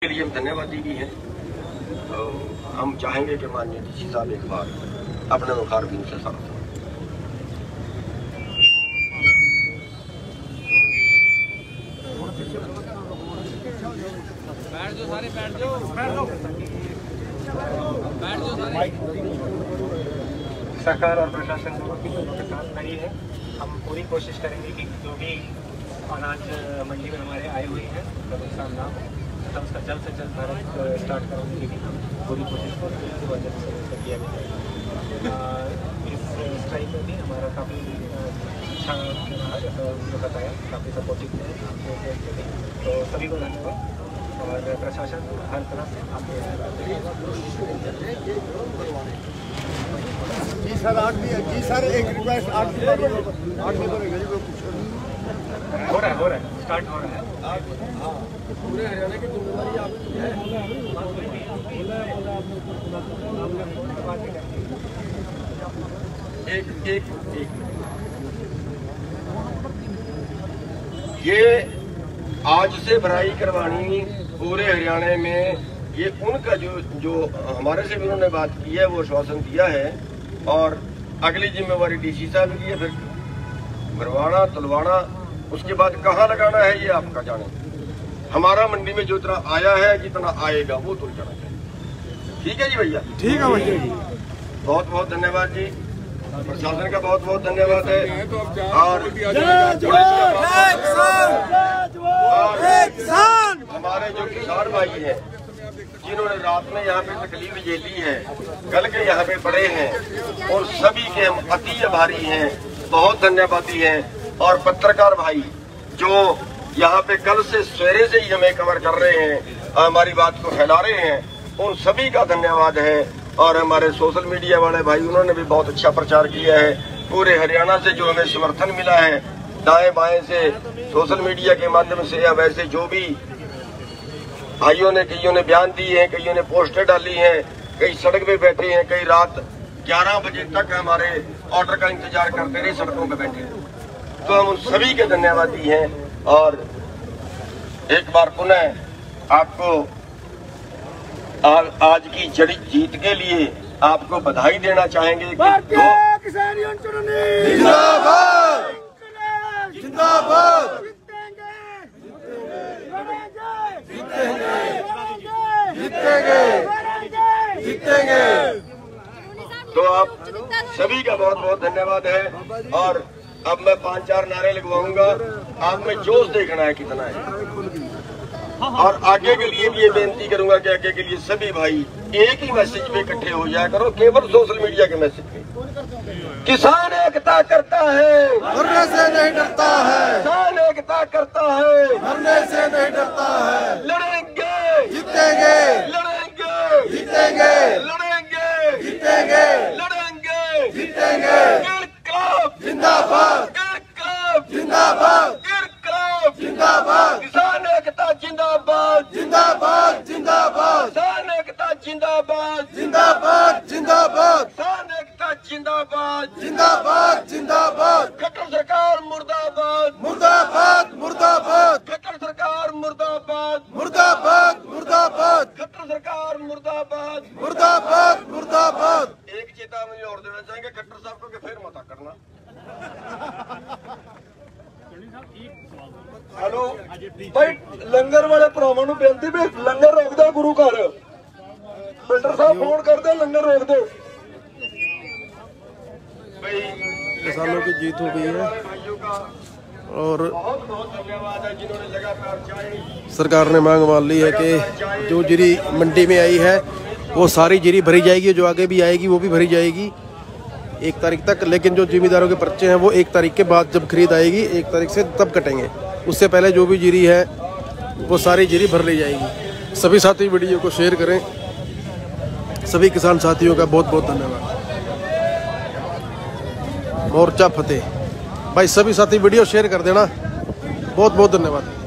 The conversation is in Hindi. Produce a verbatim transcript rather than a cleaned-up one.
के लिए हम धन्यवादी भी हैं। तो हम चाहेंगे कि माननीय डीसी साहब एक बार अपने मुखारबिन से साथ बैठ जाओ, सारे बैठ जाओ, बैठ जाओ, बैठ जाओ सारे। सरकार और प्रशासन दोनों की दोनों के साथ खड़ी है। हम पूरी कोशिश करेंगे कि जो भी अनाज मंडी में हमारे आए हुए हैं उसका नुकसान ना हो तथा उसका जल्द से जल्द भारत स्टार्ट कराने की भी हम पूरी कोशिश करेंगे। इसकी वजह से उसका किया जाएगा। इस स्ट्राइक में भी हमारा काफ़ी अच्छा रहा, जैसा उन्होंने बताया, काफ़ी सपोर्टिव है। तो सभी को धन्यवाद और प्रशासन हर तरह से आपके जी सर आठ जी सर एक रिक्वेस्ट आठ आठ हो रहा है हो रहा है स्टार्ट हो रहा है। पूरे हरियाणा की जिम्मेदारी आपकी है। एक एक एक ये आज से भराई करवानी पूरे हरियाणा में, ये उनका जो जो हमारे से भी उन्होंने बात की है, वो आश्वासन दिया है। और अगली जिम्मेवारी डीसी साहब की है, फिर भरवाना तुलवाना, उसके बाद कहाँ लगाना है ये आपका जाने। हमारा मंडी में जो इतना आया है जितना आएगा वो तुल जाना चाहिए। ठीक है जी भैया, ठीक है भैया जी, बहुत बहुत धन्यवाद जी। प्रशासन का बहुत बहुत धन्यवाद है। और हमारे जो किसान भाई हैं जिन्होंने रात में यहाँ पे तकलीफ झेली है, कल के यहाँ पे पड़े हैं, और सभी के हम अति आभारी हैं, बहुत धन्यवादी हैं। और पत्रकार भाई जो यहाँ पे कल से सवेरे से ही हमें कवर कर रहे हैं, हमारी बात को फैला रहे हैं, उन सभी का धन्यवाद है। और हमारे सोशल मीडिया वाले भाई, उन्होंने भी बहुत अच्छा प्रचार किया है। पूरे हरियाणा से जो हमें समर्थन मिला है, दाएं बाएं से, सोशल मीडिया के माध्यम से, या वैसे जो भी भाइयों ने, कईयों ने बयान दिए हैं, कईयों ने पोस्टर डाली हैं, कई सड़क पे बैठे हैं, कई रात ग्यारह बजे तक हमारे ऑर्डर का इंतजार करते रहे सड़कों पे बैठे। तो हम उन सभी के धन्यवादी हैं। और एक बार पुनः आपको आ, आज की जड़ी जीत के लिए आपको बधाई देना चाहेंगे। भारतीय किसान यूनियन जिंदाबाद जिंदाबाद जीतेंगे जीतेंगे। तो आप सभी का बहुत बहुत धन्यवाद है। और अब मैं पांच चार नारे लगवाऊंगा, आप में जोश देखना है कितना है। और आगे के लिए भी ये बेनती करूंगा कि आगे के लिए सभी भाई एक ही मैसेज पे इकट्ठे हो जाया करो, केवल सोशल मीडिया के मैसेज पे। किसान एकता करता है, मरने से नहीं डरता है, किसान एकता करता है, मरने से नहीं डरता है। लड़ेंगे जीतेंगे, लड़ेंगे जीतेंगे, लड़ेंगे जीतेंगे, लड़ेंगे जीतेंगे। इनकलाब जिंदाबाद, इनकलाब जिंदाबाद, इनकलाब जिंदाबाद, किसान एकता जिंदाबाद जिंदाबाद, जिंदाबाद, किसान एकता जिंदाबाद जिंदाबाद, जिंदाबाद, किसान एकता जिंदाबाद जिंदाबाद, जिंदाबाद। खट्टर सरकार मुर्दाबाद, मुर्दाबाद, मुर्दाबाद, खट्टर सरकार मुर्दाबाद, मुर्दाबाद, मुर्दाबाद, खट्टर सरकार मुर्दाबाद। मुर्दाबाद, मुर्दाबाद। एक चेतावनी और देना चाहेंगे खट्टर साहब को कि फिर मत करना। हेलो भाई, लंगर वाले भरावां नूं बेनती भी लंगर रोक दो, गुरु घर फिल्टर साहब फोन कर दो, लंगर रोक दो। किसानों की जीत हो गई है और बहुत बहुत धन्यवाद है जिन्होंने लगातार चाहे। सरकार ने मांग मान ली है कि जो जीरी मंडी में आई है वो सारी जीरी भरी जाएगी, जो आगे भी आएगी वो भी भरी जाएगी एक तारीख तक। लेकिन जो जिम्मेदारों के पर्चे हैं वो एक तारीख के बाद जब खरीद आएगी, एक तारीख से तब कटेंगे। उससे पहले जो भी जीरी है वो सारी जीरी भर ली जाएगी। सभी साथी वीडियो को शेयर करें। सभी किसान साथियों का बहुत बहुत धन्यवाद। मोर्चा फतेह। भाई सभी साथी वीडियो शेयर कर देना। बहुत बहुत धन्यवाद।